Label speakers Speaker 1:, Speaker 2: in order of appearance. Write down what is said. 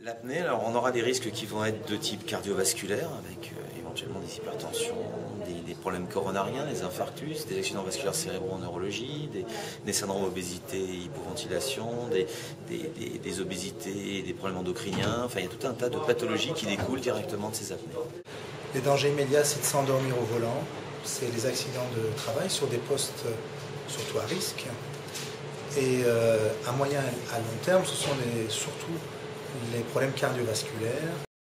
Speaker 1: L'apnée, alors on aura des risques qui vont être de type cardiovasculaire, avec éventuellement des hypertensions, des problèmes coronariens, des infarctus, des accidents vasculaires cérébraux en neurologie, des syndromes obésité, hypoventilation, des obésités, des problèmes endocriniens. Enfin, il y a tout un tas de pathologies qui découlent directement de ces apnées.
Speaker 2: Les dangers immédiats, c'est de s'endormir au volant, c'est les accidents de travail sur des postes surtout à risque. Et à moyen et à long terme, ce sont surtout les problèmes cardiovasculaires.